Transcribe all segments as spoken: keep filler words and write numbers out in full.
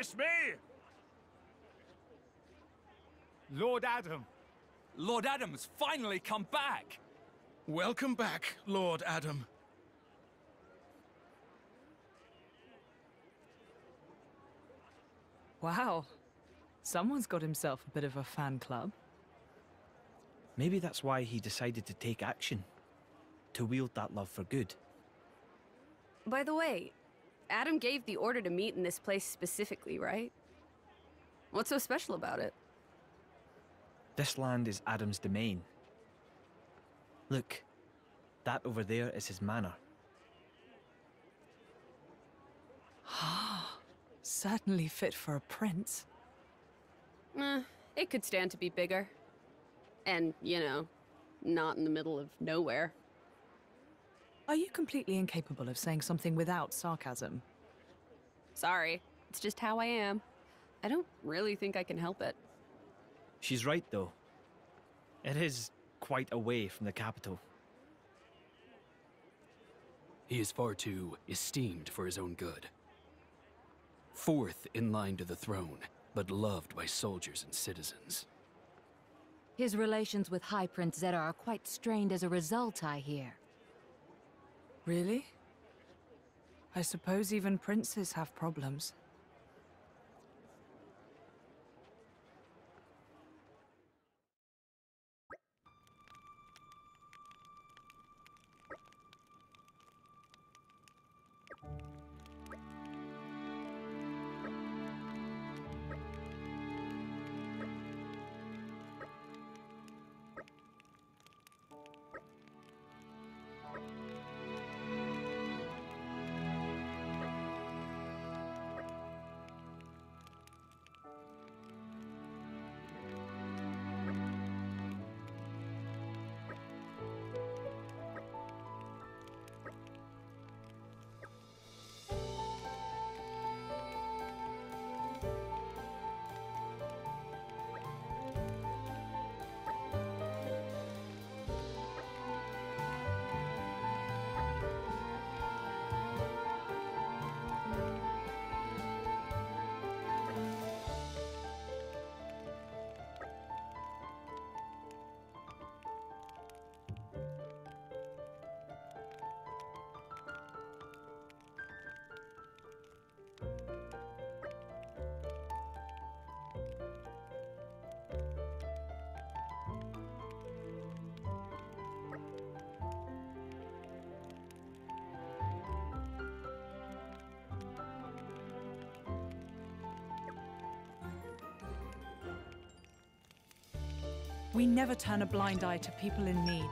miss me? Lord Adam. Lord Adam's finally come back! Welcome back, Lord Adam. Wow. Someone's got himself a bit of a fan club. Maybe that's why he decided to take action. To wield that love for good. By the way, Adam gave the order to meet in this place specifically, right? What's so special about it? This land is Adam's domain. Look, that over there is his manor. Certainly fit for a prince. Eh, it could stand to be bigger. And, you know, not in the middle of nowhere. Are you completely incapable of saying something without sarcasm? Sorry, it's just how I am. I don't really think I can help it. She's right, though. It is quite away from the capital. He is far too esteemed for his own good. Fourth in line to the throne, but loved by soldiers and citizens. His relations with High Prince Zeta are quite strained as a result, I hear. Really? I suppose even princes have problems. We never turn a blind eye to people in need.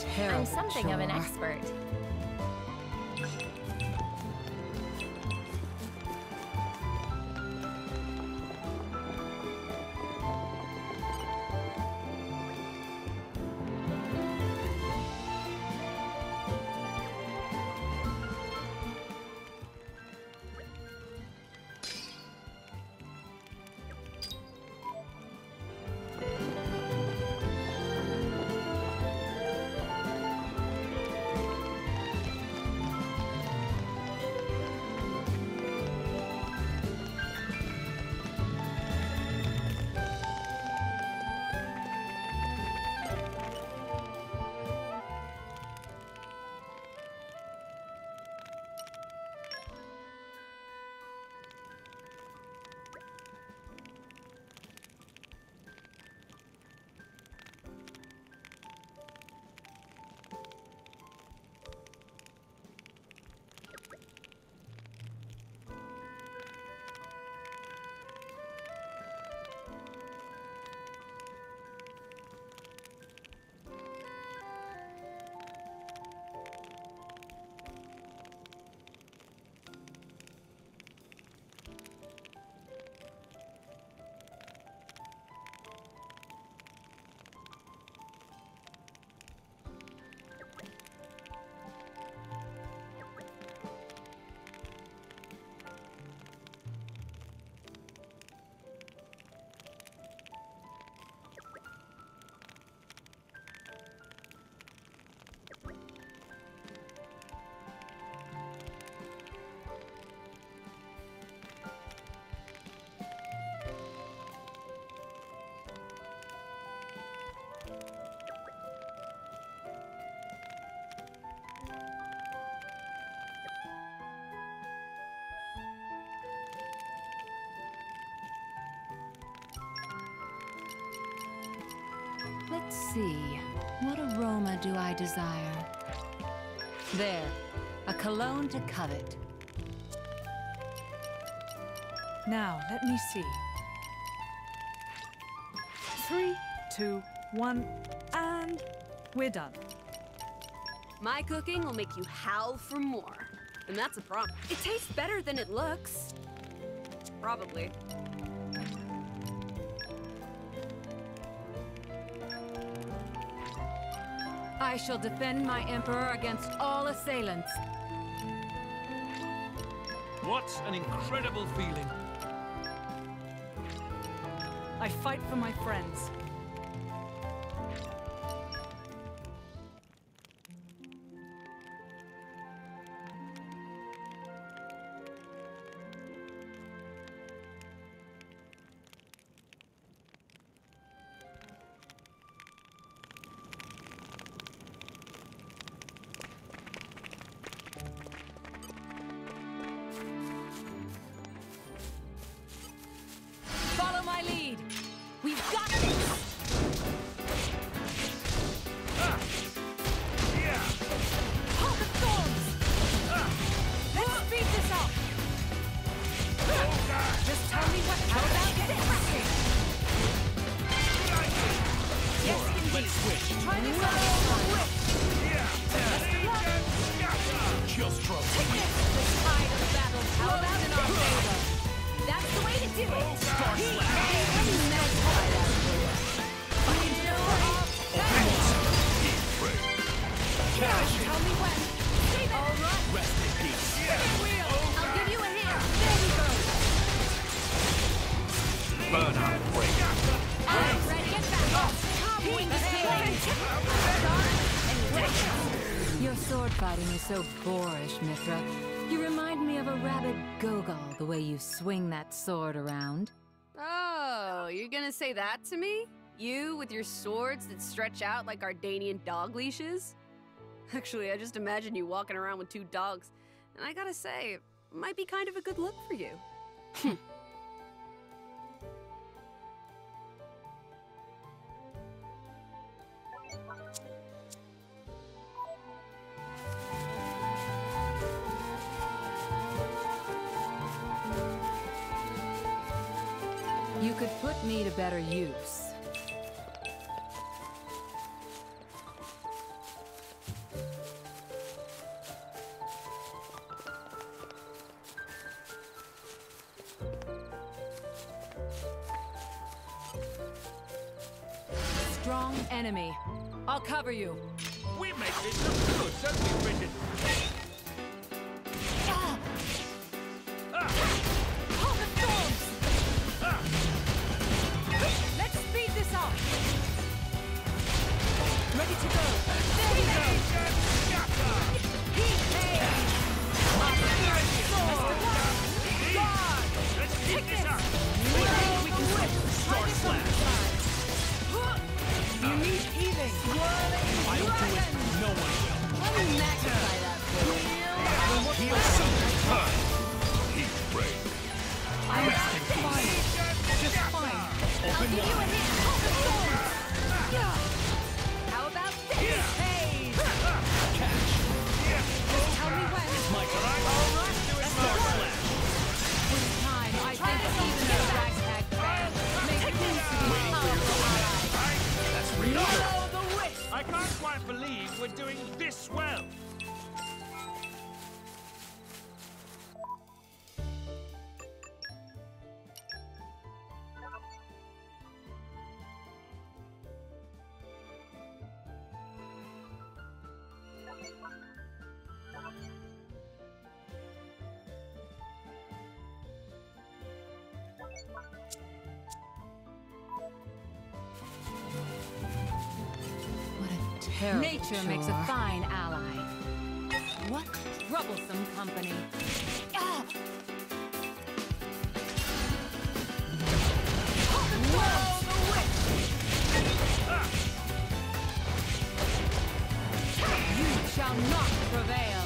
terrible I'm something of an chore. expert. Let's see. What aroma do I desire? There. A cologne to covet. Now, let me see. Three, two, one, and we're done. My cooking will make you howl for more. And that's a problem. It tastes better than it looks. Probably. I shall defend my emperor against all assailants. What an incredible feeling. I fight for my friends. Follow my lead. We've got this. Hawk of Thorns. Let's speed this up. Just tell me what. How about get it cracking? Yes, indeed. Let's switch. Try this out. Just throw. Take this. The tide of battle flows in our favor. That's the way to do it. Star slap. Tell me when. All right. Rest in peace. I'll give you a hand. There we go. Burn out break. I'm ready. Get back up. Come with me. Your sword fighting is so boorish, Mithra. You remind me of a rabid Gogol, the way you swing that sword around. Oh, you're gonna say that to me? You with your swords that stretch out like Ardanian dog leashes? Actually, I just imagine you walking around with two dogs, and I gotta say, it might be kind of a good look for you. You could put me to better use. strong enemy. I'll cover you. We make this look good, don't we, Bridget? Ah! Hold the storms! Let's speed this up! Ready to go! There we go! He pays! God! Let's keep this up! We think we can whip! Star Slash! You need healing. I'll do it. No one will. Let me magnify that for you. Heal something. Time. Heat break. I'm fine. Just fine. I'll Open give you a wide. hand. Hold the sword. How about this? Hey! Catch. Just tell me when. My turn. Star Slash. This time, I think even the ragtag band may prove to be powerful allies. That's real. Blow the whisk! I can't quite believe we're doing this well. What a terrible Nature makes a fine ally. What troublesome company. Ah! Whoa, the witch! You shall not prevail.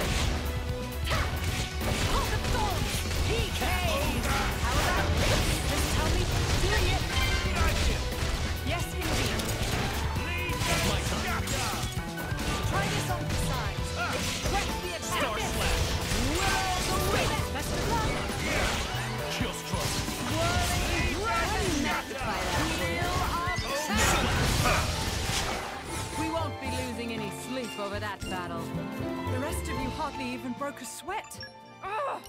Hold the thorns! P K! How about this? Just tell me doing it. Yes, indeed. My turn. Try this on the side. Press the attack. Star Slash. Whirl the whip. Best of luck. Chill stroke. Whirling dragon. Magnify that. Wheel of time. We won't be losing any sleep over that battle. The rest of you hardly even broke a sweat. Ugh!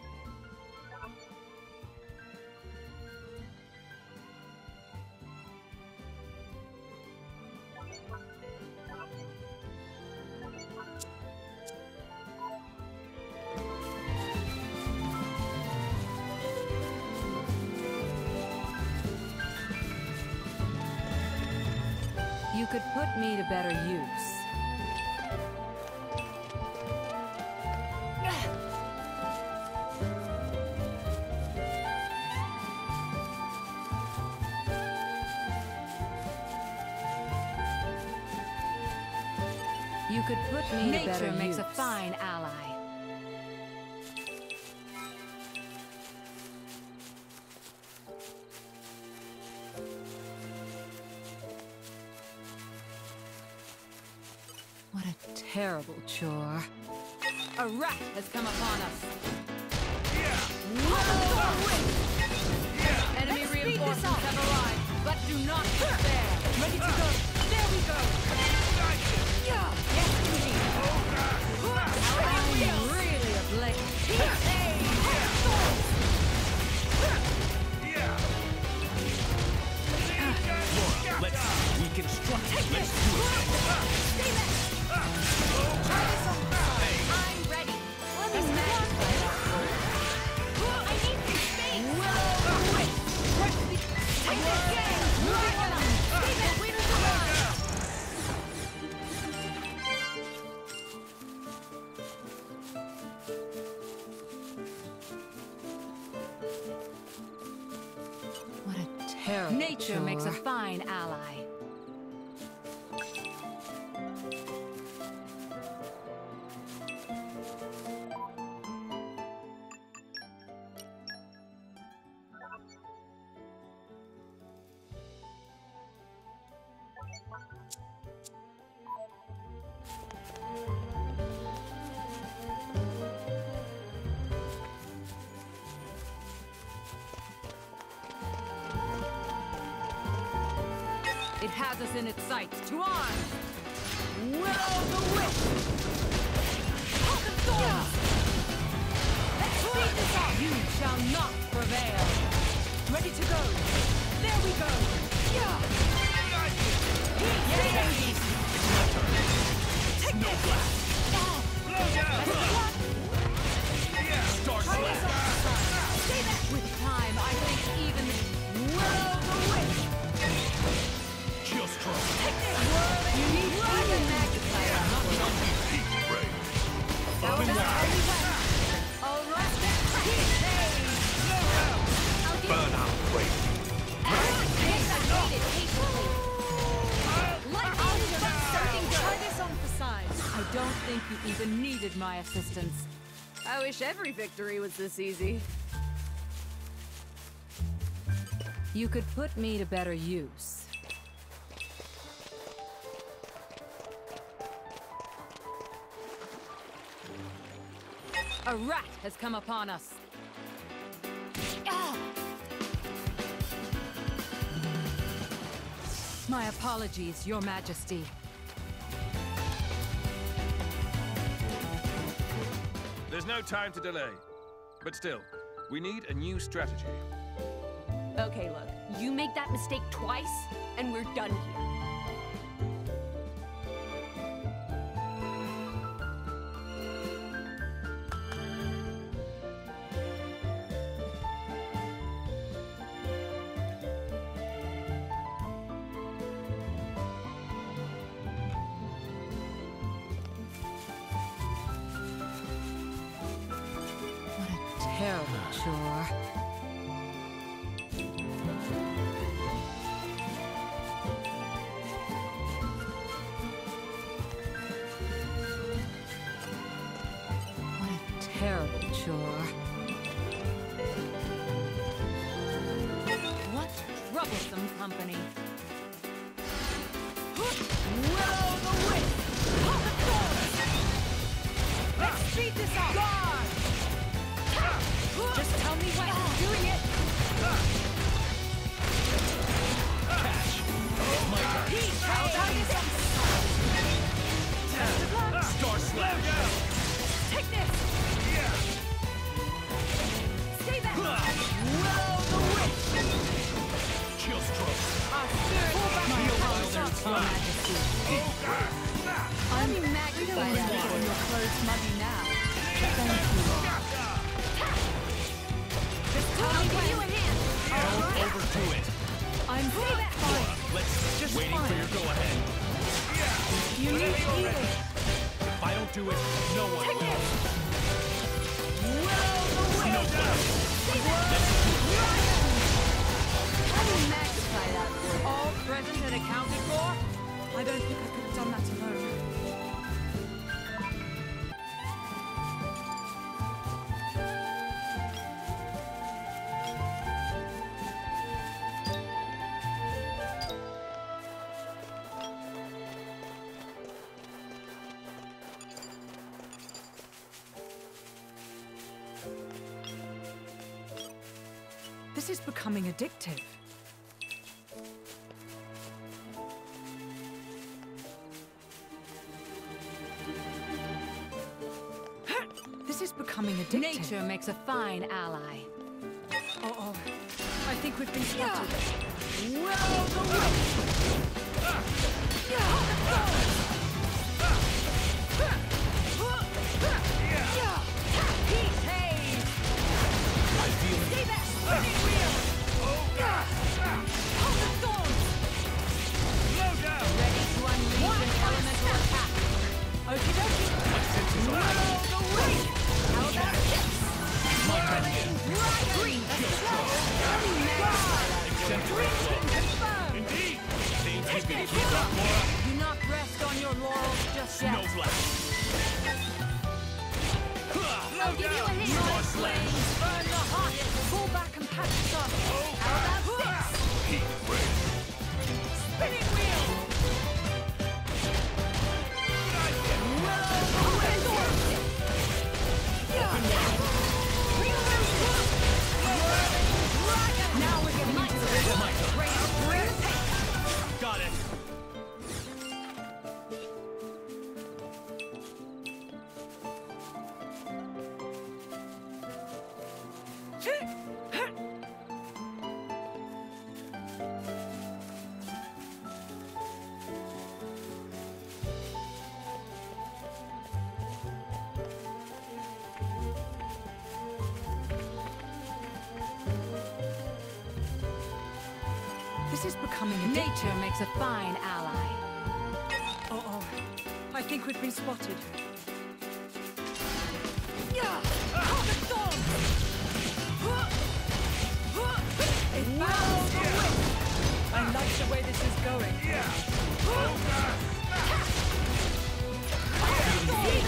You could put me to better use. You could put me Nature to better makes use. a fine ally. What a terrible chore. A rat has come upon us. Enemy Let's speed reinforcements this up. have arrived, but do not despair. Ready to go. There we go. Yes, indeed. I'm really ablaze. Let's see. We can structure. Let's do it. I'm ready. Let me magnify that. I need some space. Take it again. Moving on. Leave it. Where's the run? What a terrible Nature makes a chore. fine ally. It has us in its sights. To arms! Will the whip! Hold the thorns! Let's speed this up! You shall not prevail! Ready to go! There we go! Yeah! think you even needed my assistance. I wish every victory was this easy. You could put me to better use. A rat has come upon us. Ah! My apologies, Your Majesty. There's no time to delay. But still, we need a new strategy. Okay, look, you make that mistake twice, and we're done here. Terrible chore. What a terrible chore. What troublesome company. Will the wisp! Hold the thorns! Let's speed this up! Guard! Just tell me when I'm doing it! Catch! It's my turn! Heat! How about this? Test of luck! Star Slash! Take this! Stay back! Will the wisp! Chill stroke! Our spirit will back Heal my while there's Your time. Majesty. I'm magnified Your at clothes muddy now. Thank you. Just tell me when you a hand. Don't overdo it! I'm fine. Let's Just waiting fine. for your go-ahead. You need healing. If I don't do it, no one Take will. it. Will the No wisp! doubt. Stay back! I'm magnified that for you. All present and accounted for? I don't think I could have done that alone. This is becoming addictive. This is becoming addictive. Nature makes a fine ally. Uh-oh. I think we've been spotted. Will the wisp! Heat haze! I feel it. Stay back! Spinning wheel! Hold the thorns! Ready to unleash an elemental attack. Okie dokie. My senses are Will heightened. the wisp! How about this? My turn again. Green! Eccentric flow. Confirmed! Indeed. Things you Take can this! keep up, Mora. Do not rest on your laurels just yet. Snow blast. I'll give you a hand. Star Slash. Burn the hot! Pull back and patch us up. How about this? Heat ray. Spinning wheel! Now we're getting into the It's my turn. Bring the pain. Got it. This is becoming addictive. Nature makes a fine ally. Uh-oh. I think we've been spotted. Hold the thorns! It bounds the wind! I like the way this is going. Heat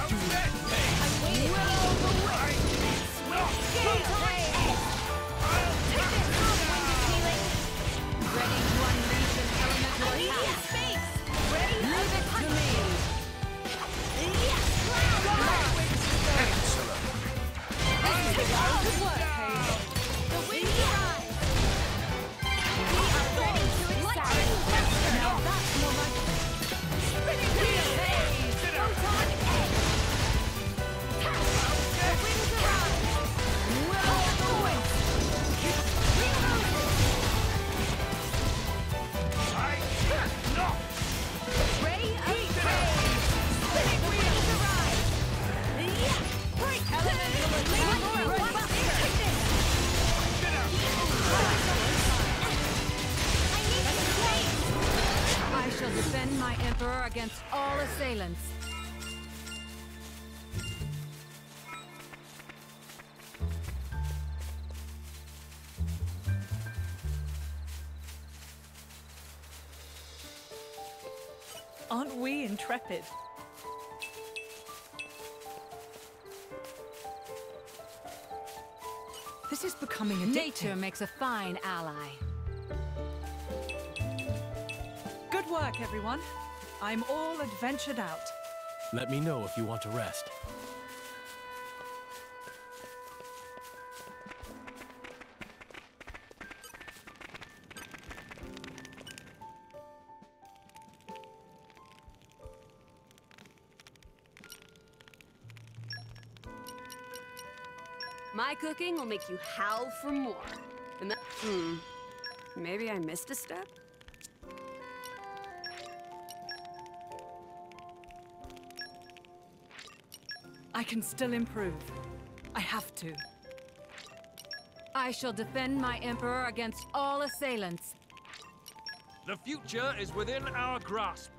Defend my Emperor against all assailants. Aren't we intrepid? This is becoming addictive. Nature makes a fine ally. Good work, everyone. I'm all adventured out. Let me know if you want to rest. My cooking will make you howl for more. And that, hmm, maybe I missed a step? I can still improve. I have to. I shall defend my Emperor against all assailants. The future is within our grasp.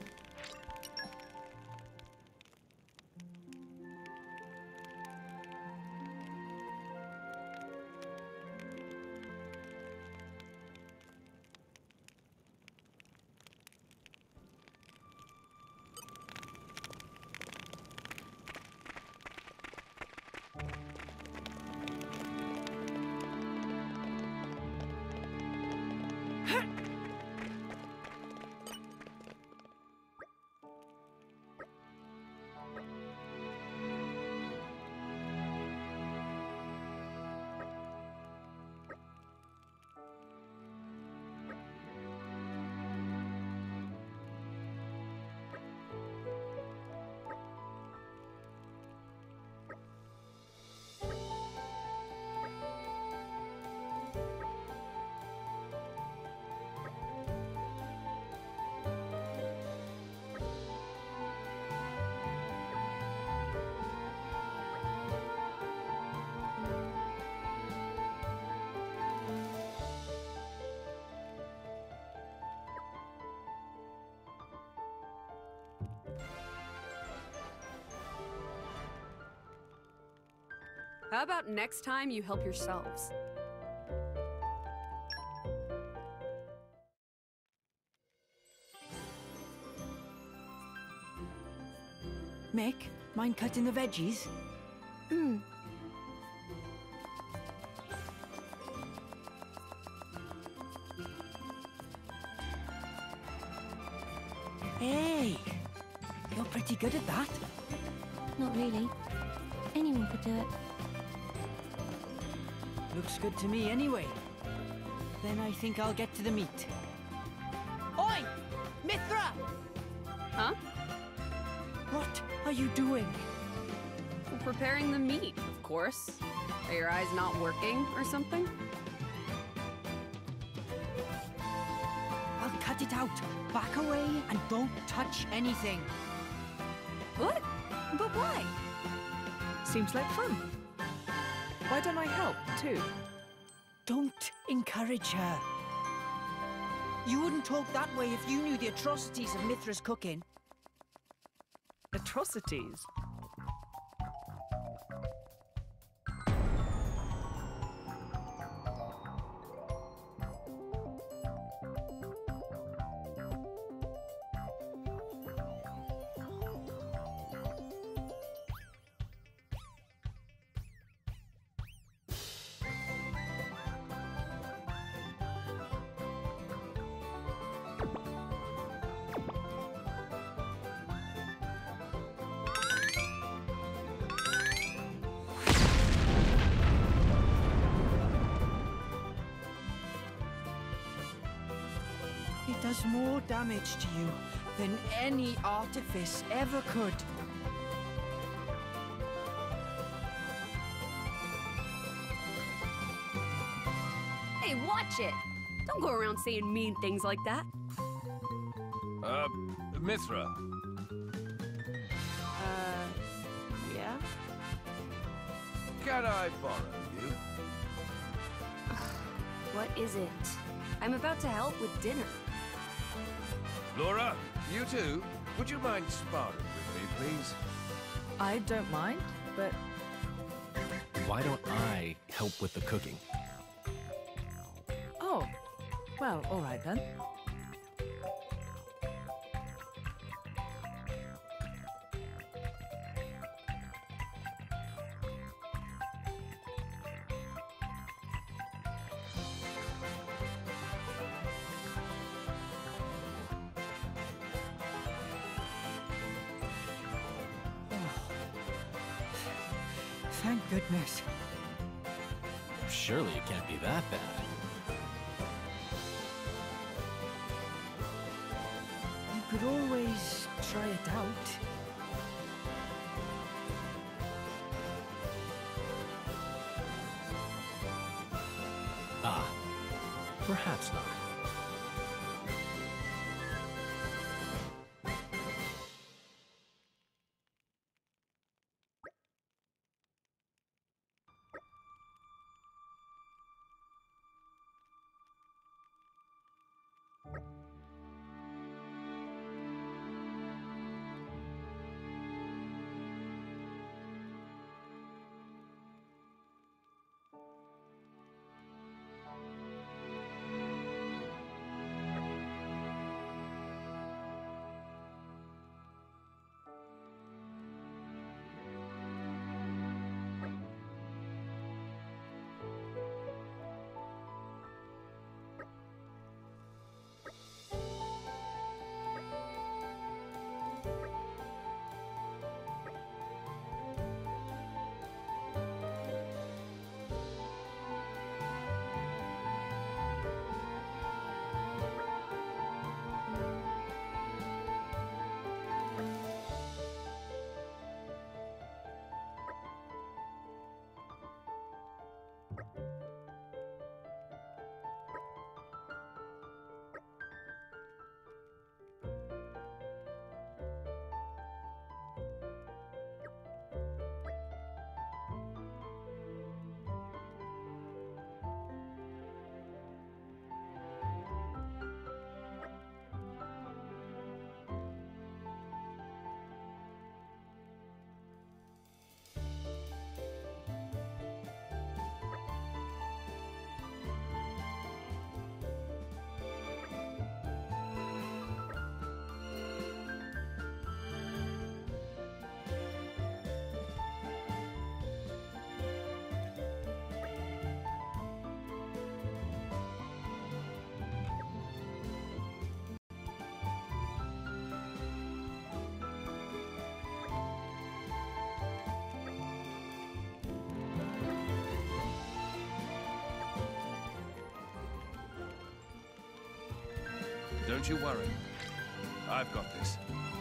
How about next time you help yourselves? Mick, mind cutting the veggies? Hmm. Hey, you're pretty good at that. Not really. Anyone could do it. Looks good to me anyway. Then I think I'll get to the meat. Oi! Mithra! Huh? What are you doing? We're preparing the meat, of course. Are your eyes not working or something? I'll cut it out. Back away and don't touch anything. What? But why? Seems like fun. Why don't I help, too? Don't encourage her. You wouldn't talk that way if you knew the atrocities of Mithra's cooking. Atrocities? does more damage to you than any artifice ever could. Hey, watch it! Don't go around saying mean things like that. Uh, Mithra. Uh, yeah? Can I borrow you? What is it? I'm about to help with dinner. Laura, you too? Would you mind sparring with me, please? I don't mind, but Why don't I help with the cooking? oh, well, all right then. Thank goodness. Surely it can't be that bad. You could always try it out. Ah, perhaps not. Don't you worry. I've got this.